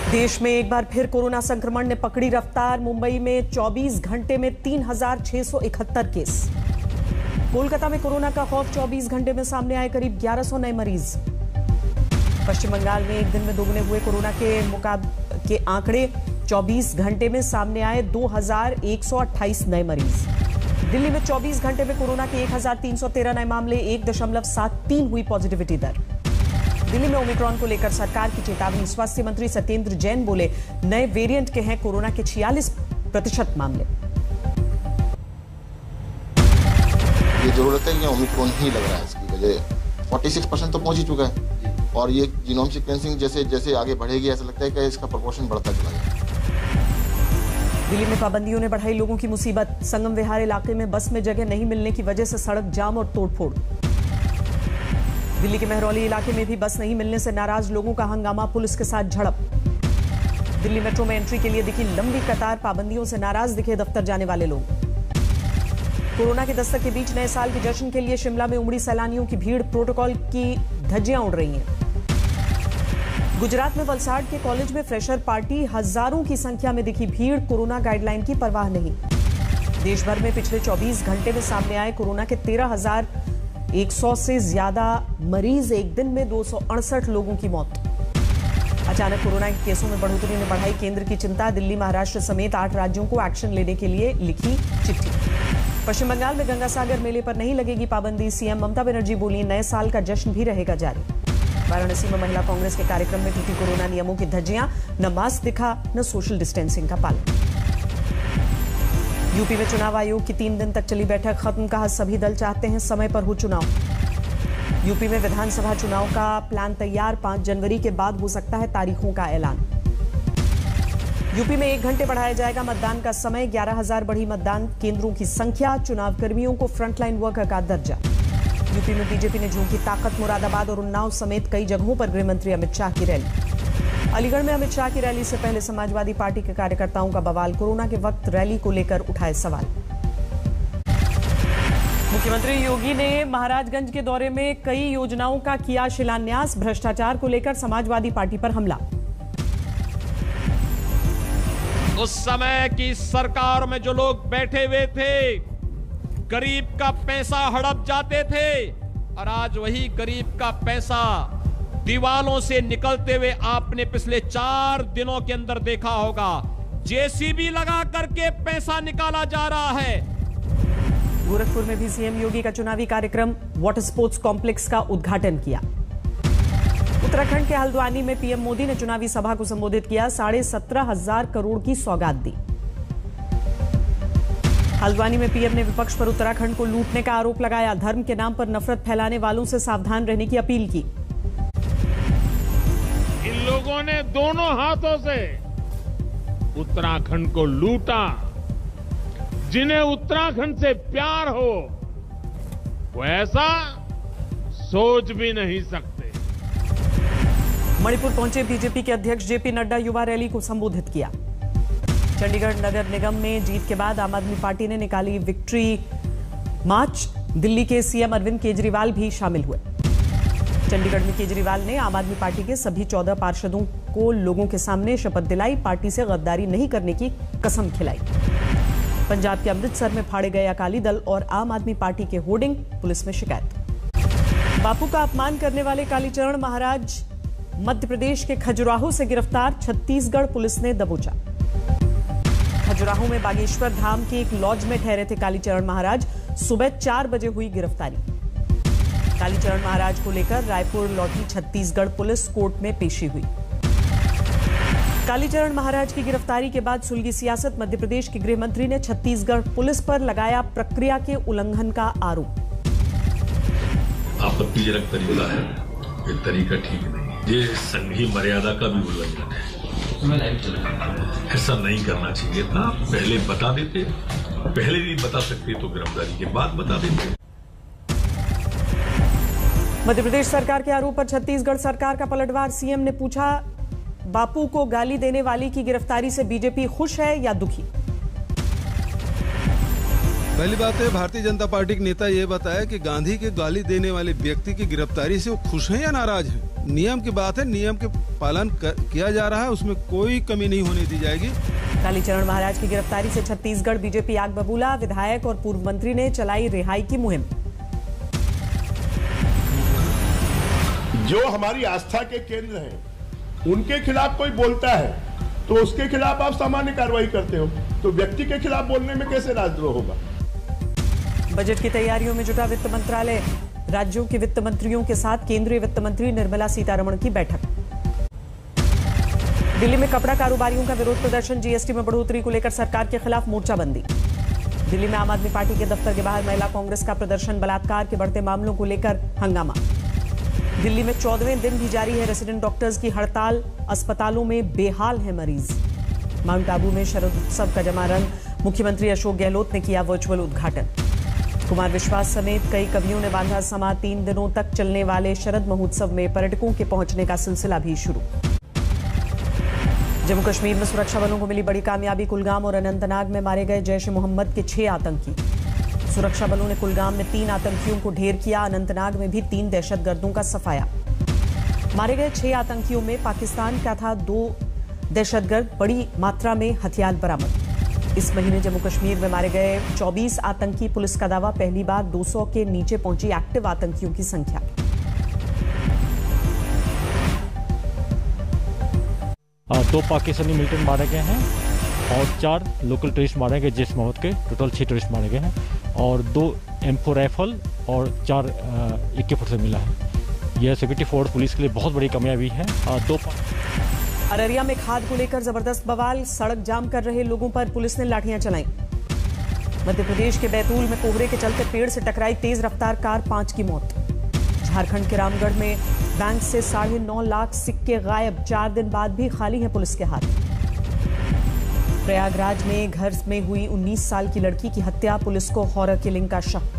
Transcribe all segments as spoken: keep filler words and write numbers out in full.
देश में एक बार फिर कोरोना संक्रमण ने पकड़ी रफ्तार। मुंबई में चौबीस घंटे में तीन हजार छह सौ इकहत्तर केस। कोलकाता में कोरोना का खौफ, चौबीस घंटे में सामने आए करीब ग्यारह सौ नए मरीज। पश्चिम बंगाल में एक दिन में दोगुने हुए कोरोना के मुकाबले के आंकड़े, चौबीस घंटे में सामने आए दो हजार एक सौ अट्ठाईस नए मरीज। दिल्ली में चौबीस घंटे में कोरोना के एक हजार तीन सौ तेरह नए मामले, एक दशमलव सात तीन हुई पॉजिटिविटी दर। दिल्ली में ओमिक्रॉन को लेकर सरकार की चेतावनी। स्वास्थ्य मंत्री सत्येंद्र जैन बोले, नए वेरिएंट के हैं कोरोना के छियालीस प्रतिशत मामले। ये जरूरत है, ये ओमिक्रॉन ही लग रहा है। इसकी वजह छियालीस परसेंट तो पहुंच ही चुका है और ये जीनोम सीक्वेंसिंग जैसे जैसे आगे बढ़ेगी ऐसा लगता है कि इसका प्रोपोर्शन बढ़ता चला जाएगा। दिल्ली में पाबंदियों ने बढ़ाई लोगों की मुसीबत। संगम विहार इलाके में बस में जगह नहीं मिलने की वजह से सड़क जाम और तोड़फोड़। दिल्ली के महरौली इलाके में भी बस नहीं मिलने से नाराज लोगों का हंगामा, पुलिस के साथ झड़प। दिल्ली मेट्रो में एंट्री के लिए दिखी लंबी कतार, पाबंदियों से नाराज दिखे दफ्तर जाने वाले लोग। कोरोना के दस्तक के बीच नए साल के जश्न के लिए शिमला में उमड़ी सैलानियों की भीड़, प्रोटोकॉल की धज्जियां उड़ रही हैं। गुजरात में वलसाड के कॉलेज में फ्रेशर पार्टी, हजारों की संख्या में दिखी भीड़, कोरोना गाइडलाइन की परवाह नहीं। देश भर में पिछले चौबीस घंटे में सामने आए कोरोना के तेरह हजार एक सौ से ज्यादा मरीज। एक दिन में दो सौ अड़सठ लोगों की मौत। अचानक कोरोना के केसों में बढ़ोतरी ने बढ़ाई केंद्र की चिंता। दिल्ली, महाराष्ट्र समेत आठ राज्यों को एक्शन लेने के लिए लिखी चिट्ठी। पश्चिम बंगाल में गंगा सागर मेले पर नहीं लगेगी पाबंदी। सीएम ममता बनर्जी बोली, नए साल का जश्न भी रहेगा जारी। वाराणसी में महिला कांग्रेस के कार्यक्रम में टूटी कोरोना नियमों की धज्जियां, न मास्क दिखा न सोशल डिस्टेंसिंग का पालन। यूपी में चुनाव आयोग की तीन दिन तक चली बैठक खत्म, कहा सभी दल चाहते हैं समय पर हो चुनाव। यूपी में विधानसभा चुनाव का प्लान तैयार, पांच जनवरी के बाद हो सकता है तारीखों का ऐलान। यूपी में एक घंटे बढ़ाया जाएगा मतदान का समय, ग्यारह हजार बढ़ी मतदान केंद्रों की संख्या, चुनाव कर्मियों को फ्रंटलाइन वर्कर का दर्जा। यूपी में बीजेपी ने झोंकी ताकत, मुरादाबाद और उन्नाव समेत कई जगहों पर गृहमंत्री अमित शाह की रैली। अलीगढ़ में अमित शाह की रैली से पहले समाजवादी पार्टी के कार्यकर्ताओं का बवाल, कोरोना के वक्त रैली को लेकर उठाए सवाल। मुख्यमंत्री योगी ने महाराजगंज के दौरे में कई योजनाओं का किया शिलान्यास, भ्रष्टाचार को लेकर समाजवादी पार्टी पर हमला। उस समय की सरकार में जो लोग बैठे हुए थे, गरीब का पैसा हड़प जाते थे और आज वही गरीब का पैसा दीवालों से निकलते हुए आपने पिछले चार दिनों के अंदर देखा होगा। जेसीबी लगा करके पैसा निकाला जा रहा है। गोरखपुर में भी सीएम योगी का चुनावी कार्यक्रम, वाटर स्पोर्ट्स कॉम्प्लेक्स का उद्घाटन किया। उत्तराखंड के हल्द्वानी में पीएम मोदी ने चुनावी सभा को संबोधित किया, साढ़े सत्रह हजार करोड़ की सौगात दी। हल्द्वानी में पीएम ने विपक्ष पर उत्तराखंड को लूटने का आरोप लगाया, धर्म के नाम पर नफरत फैलाने वालों से सावधान रहने की अपील की। इन लोगों ने दोनों हाथों से उत्तराखंड को लूटा। जिन्हें उत्तराखंड से प्यार हो वो ऐसा सोच भी नहीं सकते। मणिपुर पहुंचे बीजेपी के अध्यक्ष जेपी नड्डा, युवा रैली को संबोधित किया। चंडीगढ़ नगर निगम में जीत के बाद आम आदमी पार्टी ने निकाली विक्ट्री मार्च। दिल्ली के सीएम अरविंद केजरीवाल भी शामिल हुए। चंडीगढ़ में केजरीवाल ने आम आदमी पार्टी के सभी चौदह पार्षदों को लोगों के सामने शपथ दिलाई, पार्टी से गद्दारी नहीं करने की कसम खिलाई। पंजाब के अमृतसर में फाड़े गए अकाली दल और आम आदमी पार्टी के होर्डिंग, पुलिस में शिकायत। बापू का अपमान करने वाले कालीचरण महाराज मध्य प्रदेश के खजुराहो से गिरफ्तार, छत्तीसगढ़ पुलिस ने दबोचा। खजुराहो में बागेश्वर धाम के एक लॉज में ठहरे थे कालीचरण महाराज, सुबह चार बजे हुई गिरफ्तारी। कालीचरण महाराज को लेकर रायपुर लौटी छत्तीसगढ़ पुलिस, कोर्ट में पेशी हुई। कालीचरण महाराज की गिरफ्तारी के बाद सुलगी सियासत, मध्य प्रदेश के गृह मंत्री ने छत्तीसगढ़ पुलिस पर लगाया प्रक्रिया के उल्लंघन का आरोप। आपत्तिजनक तरीका है, ये तरीका ठीक नहीं, ये संघीय मर्यादा का भी उल्लंघन है। ऐसा नहीं करना चाहिए था, पहले बता देते, पहले भी बता सकते तो गिरफ्तारी के बाद बता देते। मध्य प्रदेश सरकार के आरोप पर छत्तीसगढ़ सरकार का पलटवार, सीएम ने पूछा, बापू को गाली देने वाली की गिरफ्तारी से बीजेपी खुश है या दुखी? पहली बात है, भारतीय जनता पार्टी के नेता ये बताया कि गांधी के गाली देने वाले व्यक्ति की गिरफ्तारी से वो खुश हैं या नाराज हैं। नियम की बात है, नियम के पालन कर, किया जा रहा है, उसमें कोई कमी नहीं होने दी जाएगी। कालीचरण महाराज की गिरफ्तारी से छत्तीसगढ़ बीजेपी आग बबूला, विधायक और पूर्व मंत्री ने चलाई रिहाई की मुहिम। जो हमारी आस्था के केंद्र हैं, उनके खिलाफ कोई बोलता है तो उसके खिलाफ आप सामान्य कार्रवाई करते हो, तो व्यक्ति के खिलाफ बोलने में कैसे राजद्रोह होगा। बजट की तैयारियों में जुटा वित्त मंत्रालय, राज्यों के वित्त मंत्रियों के साथ केंद्रीय वित्त मंत्री निर्मला सीतारमण की बैठक। दिल्ली में कपड़ा कारोबारियों का विरोध प्रदर्शन, जीएसटी में बढ़ोतरी को लेकर सरकार के खिलाफ मोर्चाबंदी। दिल्ली में आम आदमी पार्टी के दफ्तर के बाहर महिला कांग्रेस का प्रदर्शन, बलात्कार के बढ़ते मामलों को लेकर हंगामा। दिल्ली में चौदहवें दिन भी जारी है रेसिडेंट डॉक्टर्स की हड़ताल, अस्पतालों में बेहाल है मरीज। माउंट आबू में शरद उत्सव का जमा रंग, मुख्यमंत्री अशोक गहलोत ने किया वर्चुअल उद्घाटन। कुमार विश्वास समेत कई कवियों ने बांधा समा, तीन दिनों तक चलने वाले शरद महोत्सव में पर्यटकों के पहुंचने का सिलसिला भी शुरू। जम्मू कश्मीर में सुरक्षा बलों को मिली बड़ी कामयाबी, कुलगाम और अनंतनाग में मारे गए जैश ए मोहम्मद के छह आतंकी। सुरक्षा बलों ने कुलगाम में तीन आतंकियों को ढेर किया, अनंतनाग में भी तीन दहशतगर्दों का सफाया। मारे गए छह आतंकियों में पाकिस्तान का था दो दहशतगर्द, बड़ी मात्रा में हथियार बरामद। इस महीने जम्मू कश्मीर में मारे गए चौबीस आतंकी, पुलिस का दावा पहली बार दो सौ के नीचे पहुंची एक्टिव आतंकियों की संख्या। दो पाकिस्तानी मिलिटेंट मारे गए हैं और चार लोकल टेररिस्ट मारे गए जैश मोहम्मद के, टोटल छह टेररिस्ट मारे गए हैं और दो एम फोर राइफल और चार ए के फोर्टी मिला है। यह सिक्योरिटी फोर्स पुलिस के लिए बहुत बड़ी कामयाबी है। दो अररिया में खाद को लेकर जबरदस्त बवाल, सड़क जाम कर रहे लोगों पर पुलिस ने लाठियां चलाई। मध्य प्रदेश के बैतूल में कोहरे के चलते पेड़ से टकराई तेज रफ्तार कार, पांच की मौत। झारखंड के रामगढ़ में बैंक से साढ़े नौ लाख सिक्के गायब, चार दिन बाद भी खाली है पुलिस के हाथ। प्रयागराज में घर में हुई उन्नीस साल की लड़की की हत्या, पुलिस को हॉरर किलिंग का शक।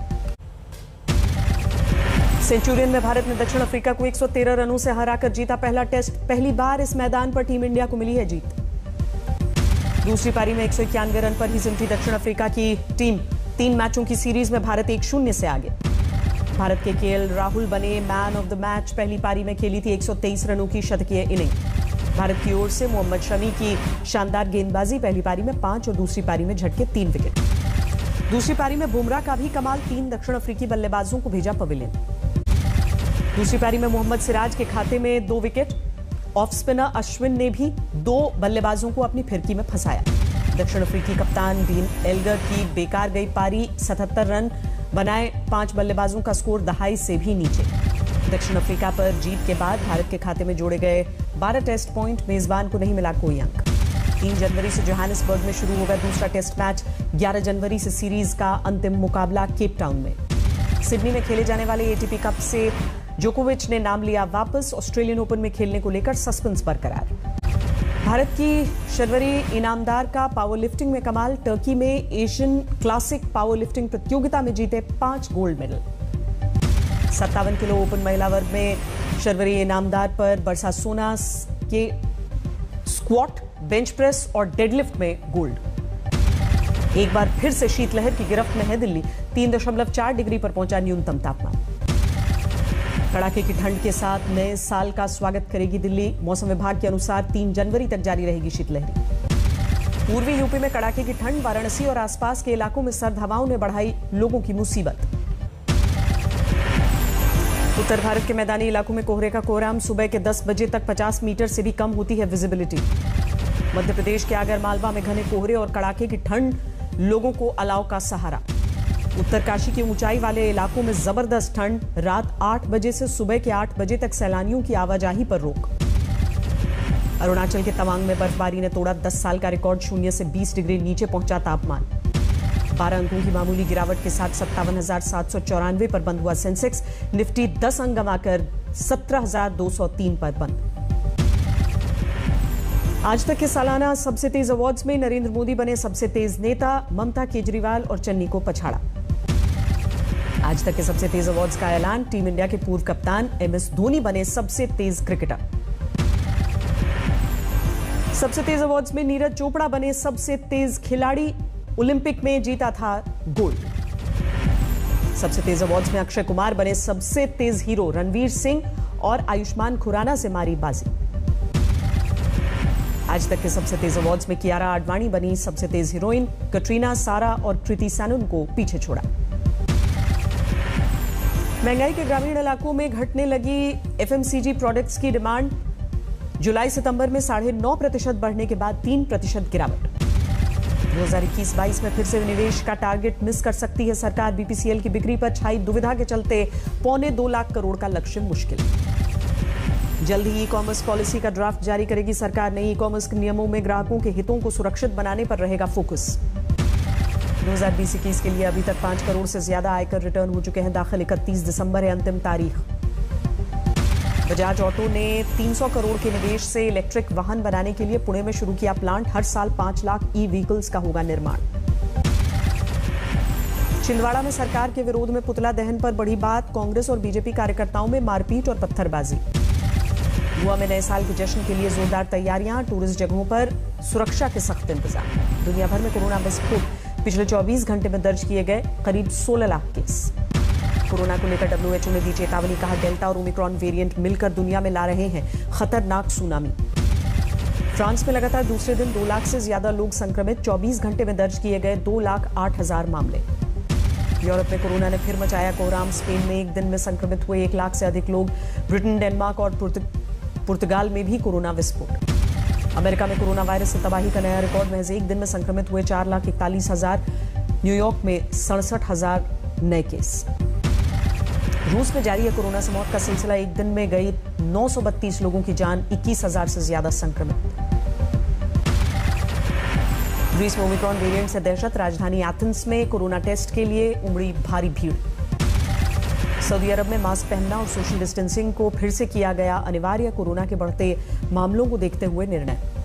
सेंचुरियन में भारत ने दक्षिण अफ्रीका को एक सौ तेरह रनों से हराकर जीता पहला टेस्ट, पहली बार इस मैदान पर टीम इंडिया को मिली है जीत। दूसरी पारी में एक सौ इक्यानवे रन पर ही सिमटी दक्षिण अफ्रीका की टीम, तीन मैचों की सीरीज में भारत एक शून्य से आगे। भारत के केएल राहुल बने मैन ऑफ द मैच, पहली पारी में खेली थी एक सौ तेईस रनों की शतकीय इनिंग। भारत की ओर से मोहम्मद शमी की शानदार गेंदबाजी, पहली पारी में पांच और दूसरी पारी में झटके तीन विकेट। दूसरी पारी में बुमराह का भी कमाल, तीन दक्षिण अफ्रीकी बल्लेबाजों को भेजा पवेलियन। दूसरी पारी में मोहम्मद सिराज के खाते में दो विकेट, ऑफ स्पिनर अश्विन ने भी दो बल्लेबाजों को अपनी फिरकी में फंसाया। दक्षिण अफ्रीकी कप्तान डीन एल्गर की बेकार गई पारी, सतहत्तर रन बनाए, पांच बल्लेबाजों का स्कोर दहाई से भी नीचे। दक्षिण अफ्रीका पर जीत के बाद भारत के खाते में जोड़े गए बारह टेस्ट पॉइंट, मेजबान को नहीं मिला कोई अंक। तीन जनवरी से जोहानिसबर्ग में शुरू होगा दूसरा टेस्ट मैच, ग्यारह जनवरी से सीरीज का अंतिम मुकाबला केप टाउन में। सिडनी में खेले जाने वाले एटीपी कप से जोकोविच ने नाम लिया वापस, ऑस्ट्रेलियन ओपन में खेलने को लेकर सस्पेंस बरकरार। भारत की शर्वरी इनामदार का पावर लिफ्टिंग में कमाल, टर्की में एशियन क्लासिक पावर लिफ्टिंग प्रतियोगिता में जीते पांच गोल्ड मेडल। सत्तावन किलो ओपन महिला वर्ग में शर्वरी इनामदार पर बरसा सोना के स्क्वाट, बेंच प्रेस और डेडलिफ्ट में गोल्ड। एक बार फिर से शीतलहर की गिरफ्त में है दिल्ली, तीन दशमलव चार डिग्री पर पहुंचा न्यूनतम तापमान। कड़ाके की ठंड के साथ नए साल का स्वागत करेगी दिल्ली, मौसम विभाग के अनुसार तीन जनवरी तक जारी रहेगी शीतलहरी। पूर्वी यूपी में कड़ाके की ठंड, वाराणसी और आसपास के इलाकों में सर्द हवाओं ने बढ़ाई लोगों की मुसीबत। उत्तर भारत के मैदानी इलाकों में कोहरे का कोहराम, सुबह के दस बजे तक पचास मीटर से भी कम होती है विजिबिलिटी। मध्य प्रदेश के आगर मालवा में घने कोहरे और कड़ाके की ठंड, लोगों को अलाव का सहारा। उत्तरकाशी के ऊंचाई वाले इलाकों में जबरदस्त ठंड, रात आठ बजे से सुबह के आठ बजे तक सैलानियों की आवाजाही पर रोक। अरुणाचल के तवांग में बर्फबारी ने तोड़ा दस साल का रिकॉर्ड, शून्य से बीस डिग्री नीचे पहुंचा तापमान। बारह अंकों की मामूली गिरावट के साथ सत्तावन हजार सात सौ चौरानवे पर बंद हुआ सेंसेक्स, निफ्टी दस अंक गंवाकर सत्रह हजार दो सौ तीन पर बंद। आज तक के सालाना सबसे तेज अवार्ड्स में नरेंद्र मोदी बने सबसे तेज नेता, ममता केजरीवाल और चन्नी को पछाड़ा। आज तक के सबसे तेज अवार्ड्स का ऐलान, टीम इंडिया के पूर्व कप्तान एम एस धोनी बने सबसे तेज क्रिकेटर। सबसे तेज अवार्ड्स में नीरज चोपड़ा बने सबसे तेज खिलाड़ी, ओलंपिक में जीता था गोल्ड। सबसे तेज अवार्ड्स में अक्षय कुमार बने सबसे तेज हीरो, रणवीर सिंह और आयुष्मान खुराना से मारी बाजी। आज तक के सबसे तेज अवार्ड्स में कियारा आडवाणी बनी सबसे तेज हीरोइन, कटरीना, सारा और कृति सैनन को पीछे छोड़ा। महंगाई के ग्रामीण इलाकों में घटने लगी एफएमसीजी प्रोडक्ट्स की डिमांड। जुलाई सितंबर में साढ़े नौ प्रतिशत बढ़ने के बाद तीन प्रतिशत गिरावट। दो हज़ार इक्कीस बाईस में फिर से निवेश का टारगेट मिस कर सकती है सरकार। बीपीसीएल की बिक्री पर छाई दुविधा के चलते पौने दो लाख करोड़ का लक्ष्य मुश्किल। जल्द ही ई कॉमर्स पॉलिसी का ड्राफ्ट जारी करेगी सरकार। नई ई कॉमर्स के नियमों में ग्राहकों के हितों को सुरक्षित बनाने पर रहेगा फोकस। दो हज़ार बीस इक्कीस के लिए अभी तक पांच करोड़ से ज्यादा आयकर रिटर्न हो चुके हैं दाखिल। इकतीस दिसंबर है अंतिम तारीख। बजाज ऑटो ने तीन सौ करोड़ के निवेश से इलेक्ट्रिक वाहन बनाने के लिए पुणे में शुरू किया प्लांट। हर साल पांच लाख ई व्हीकल्स का होगा निर्माण। छिंदवाड़ा में सरकार के विरोध में पुतला दहन पर बढ़ी बात। कांग्रेस और बीजेपी कार्यकर्ताओं में मारपीट और पत्थरबाजी। गोवा में नए साल के जश्न के लिए जोरदार तैयारियां। टूरिस्ट जगहों पर सुरक्षा के सख्त इंतजाम। दुनिया भर में कोरोना विस्फोट। पिछले चौबीस घंटे में दर्ज किए गए करीब सोलह लाख केस। कोरोना को लेकर डब्ल्यूएचओ ने दी चेतावनी। कहा डेल्टा और ओमिक्रॉन वेरिएंट मिलकर दुनिया में ला रहे हैं खतरनाक सुनामी। फ्रांस में लगातार दूसरे दिन दो लाख से ज्यादा लोग संक्रमित। चौबीस घंटे में दर्ज किए गए दो लाख आठ हजार मामले। यूरोप में कोरोना ने फिर मचाया कोहराम। स्पेन में एक दिन में संक्रमित हुए एक लाख से अधिक लोग। ब्रिटेन, डेनमार्क और पुर्तगाल में भी कोरोना विस्फोट। अमेरिका में कोरोना वायरस से तबाही का नया रिकॉर्ड। महज एक दिन में संक्रमित हुए चार लाख इकतालीस हजार। न्यूयॉर्क में सड़सठ हजार नए केस। रूस में जारी है कोरोना से मौत का सिलसिला। एक दिन में गई नौ सौ बत्तीस लोगों की जान। इक्कीस हजार से ज्यादा संक्रमित। ग्रीस में ओमिक्रॉन वेरिएंट से दहशत। राजधानी एथेंस में कोरोना टेस्ट के लिए उमड़ी भारी भीड़। सऊदी अरब में मास्क पहनना और सोशल डिस्टेंसिंग को फिर से किया गया अनिवार्य। कोरोना के बढ़ते मामलों को देखते हुए निर्णय।